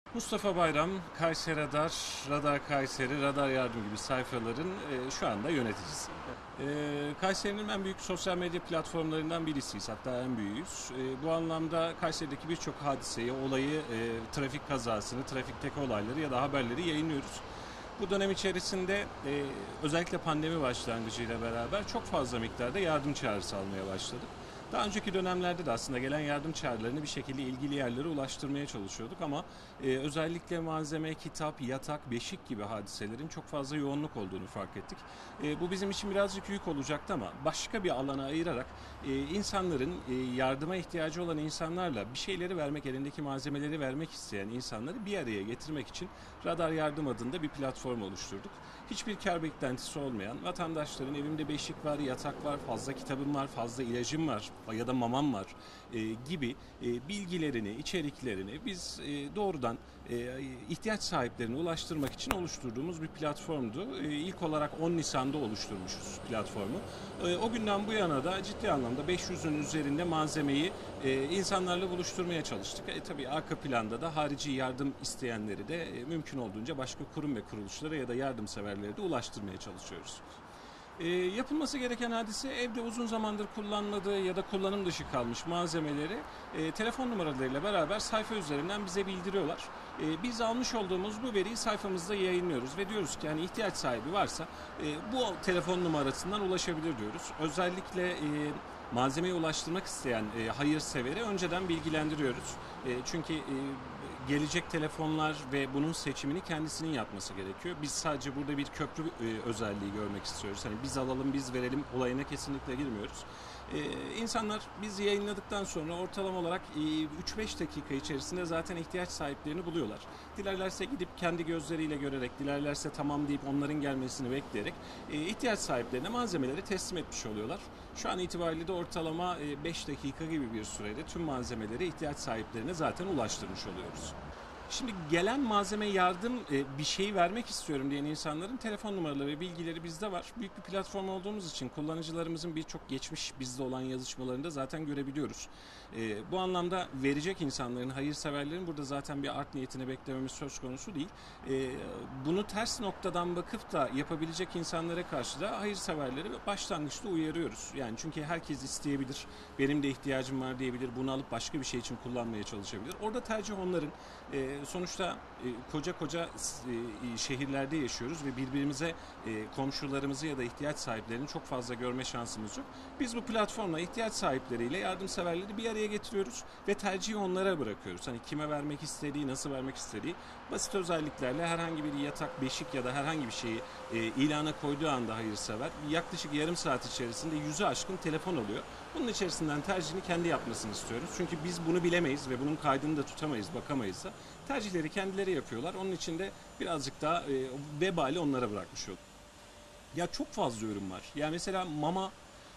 Mustafa Bayram, Kayseri Radar, Radar Kayseri, Radar Yardım gibi sayfaların şu anda yöneticisi. Kayseri'nin en büyük sosyal medya platformlarından birisiyiz, hatta en büyüğüyüz. Bu anlamda Kayseri'deki birçok hadiseyi, olayı, trafik kazasını, trafikteki olayları ya da haberleri yayınlıyoruz. Bu dönem içerisinde özellikle pandemi başlangıcıyla beraber çok fazla miktarda yardım çağrısı almaya başladık. Daha önceki dönemlerde de aslında gelen yardım çağrılarını bir şekilde ilgili yerlere ulaştırmaya çalışıyorduk ama özellikle malzeme, kitap, yatak, beşik gibi hadiselerin çok fazla yoğunluk olduğunu fark ettik. Bu bizim için birazcık yük olacaktı ama başka bir alana ayırarak insanların, yardıma ihtiyacı olan insanlarla bir şeyleri vermek, elindeki malzemeleri vermek isteyen insanları bir araya getirmek için Radar Yardım adında bir platform oluşturduk. Hiçbir kar beklentisi olmayan, vatandaşların evimde beşik var, yatak var, fazla kitabım var, fazla ilacım var ya da mamam var gibi bilgilerini, içeriklerini biz doğrudan ihtiyaç sahiplerine ulaştırmak için oluşturduğumuz bir platformdu. İlk olarak 10 Nisan'da oluşturmuşuz platformu. O günden bu yana da ciddi anlamda 500'ün üzerinde malzemeyi insanlarla buluşturmaya çalıştık. Tabii arka planda da harici yardım isteyenleri de mümkün olduğunca başka kurum ve kuruluşlara ya da yardımseverlere de ulaştırmaya çalışıyoruz. Yapılması gereken hadise, evde uzun zamandır kullanmadığı ya da kullanım dışı kalmış malzemeleri telefon numaralarıyla beraber sayfa üzerinden bize bildiriyorlar. Biz almış olduğumuz bu veriyi sayfamızda yayınlıyoruz ve diyoruz ki hani ihtiyaç sahibi varsa bu telefon numarasından ulaşabilir diyoruz. Özellikle malzemeye ulaştırmak isteyen hayırseveri önceden bilgilendiriyoruz. Çünkü gelecek telefonlar ve bunun seçimini kendisinin yapması gerekiyor. Biz sadece burada bir köprü özelliği görmek istiyoruz. Hani biz alalım, biz verelim olayına kesinlikle girmiyoruz. İnsanlar biz yayınladıktan sonra ortalama olarak 3-5 dakika içerisinde zaten ihtiyaç sahiplerini buluyorlar. Dilerlerse gidip kendi gözleriyle görerek, dilerlerse tamam deyip onların gelmesini bekleyerek ihtiyaç sahiplerine malzemeleri teslim etmiş oluyorlar. Şu an itibariyle de ortalama 5 dakika gibi bir sürede tüm malzemeleri ihtiyaç sahiplerine zaten ulaştırmış oluyoruz. Şimdi gelen malzeme yardım bir şey vermek istiyorum diyen insanların telefon numaraları ve bilgileri bizde var. Büyük bir platform olduğumuz için kullanıcılarımızın birçok geçmiş bizde olan yazışmalarını da zaten görebiliyoruz. Bu anlamda verecek insanların, hayırseverlerin burada zaten bir art niyetini beklememiz söz konusu değil. Bunu ters noktadan bakıp da yapabilecek insanlara karşı da hayırseverleri başlangıçta uyarıyoruz. Yani çünkü herkes isteyebilir, benim de ihtiyacım var diyebilir, bunu alıp başka bir şey için kullanmaya çalışabilir. Orada tercih onların. Sonuçta koca şehirlerde yaşıyoruz ve birbirimize, komşularımızı ya da ihtiyaç sahiplerini çok fazla görme şansımız yok. Biz bu platformla ihtiyaç sahipleriyle yardımseverleri bir araya getiriyoruz ve tercihi onlara bırakıyoruz. Hani kime vermek istediği, nasıl vermek istediği, basit özelliklerle herhangi bir yatak, beşik ya da herhangi bir şeyi ilana koyduğu anda hayırsever yaklaşık yarım saat içerisinde 100'ü aşkın telefon alıyor. Bunun içerisinden tercihini kendi yapmasını istiyoruz. Çünkü biz bunu bilemeyiz ve bunun kaydını da tutamayız, bakamayız da. Tercihleri kendileri yapıyorlar. Onun için de birazcık daha vebali onlara bırakmış olduk. Ya çok fazla ürün var. Ya mesela mama,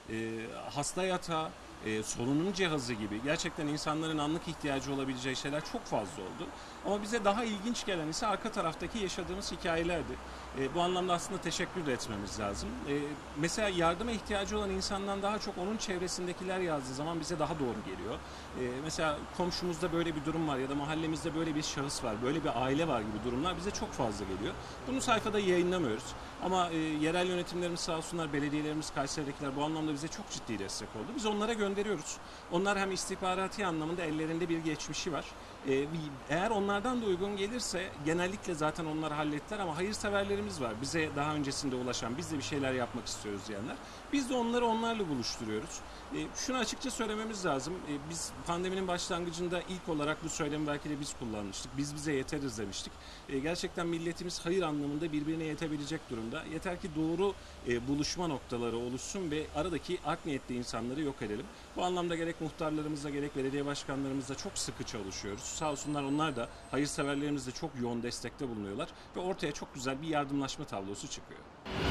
hasta yatağı, solunum cihazı gibi gerçekten insanların anlık ihtiyacı olabileceği şeyler çok fazla oldu. Ama bize daha ilginç gelen ise arka taraftaki yaşadığımız hikayelerdi. Bu anlamda aslında teşekkür de etmemiz lazım. Mesela yardıma ihtiyacı olan insandan daha çok onun çevresindekiler yazdığı zaman bize daha doğru geliyor. Mesela komşumuzda böyle bir durum var ya da mahallemizde böyle bir şahıs var, böyle bir aile var gibi durumlar bize çok fazla geliyor. Bunu sayfada yayınlamıyoruz. Ama yerel yönetimlerimiz sağ olsunlar, belediyelerimiz, Kayseri'dekiler bu anlamda bize çok ciddi destek oldu. Biz onlara gönderiyoruz. Onlar hem istihbarati anlamında ellerinde bir geçmişi var. Eğer onlardan da uygun gelirse genellikle zaten onlar hallettiler ama hayırseverlerimiz var. Bize daha öncesinde ulaşan, biz de bir şeyler yapmak istiyoruz diyenler. Biz de onları onlarla buluşturuyoruz. Şunu açıkça söylememiz lazım. Biz pandeminin başlangıcında ilk olarak bu söylemi belki de biz kullanmıştık. Biz bize yeteriz demiştik. Gerçekten milletimiz hayır anlamında birbirine yetebilecek durumda. Yeter ki doğru buluşma noktaları oluşsun ve aradaki art niyetli insanları yok edelim. Bu anlamda gerek muhtarlarımızla gerek belediye başkanlarımızla çok sıkı çalışıyoruz. Sağ olsunlar onlar da hayırseverlerimiz de çok yoğun destekte bulunuyorlar ve ortaya çok güzel bir yardımlaşma tablosu çıkıyor.